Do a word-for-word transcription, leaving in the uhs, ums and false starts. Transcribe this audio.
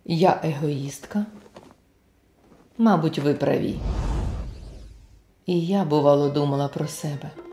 Я егоїстка? Мабуть, ви праві. І я, бувало, думала про себе.